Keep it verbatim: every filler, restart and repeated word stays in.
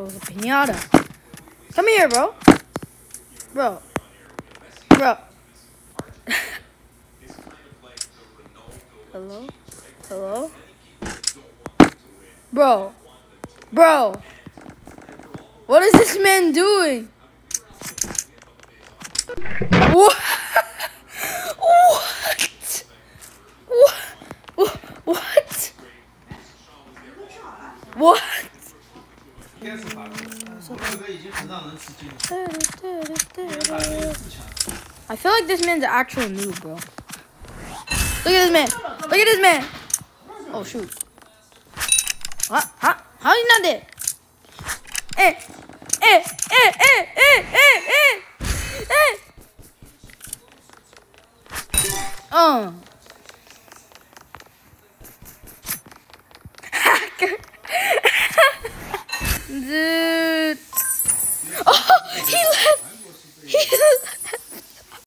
it was a pinata. Come here, bro. Bro. Bro. Hello? Hello? Bro. Bro. What is this man doing? What? What? What? What? What? I feel like this man's an actual noob, bro. Look at this man. Look at this man. Oh, shoot. What? How? How you not dead? Eh. Eh. Eh. Eh. Eh. Eh. Eh. Eh. Oh. Hacker. Dude.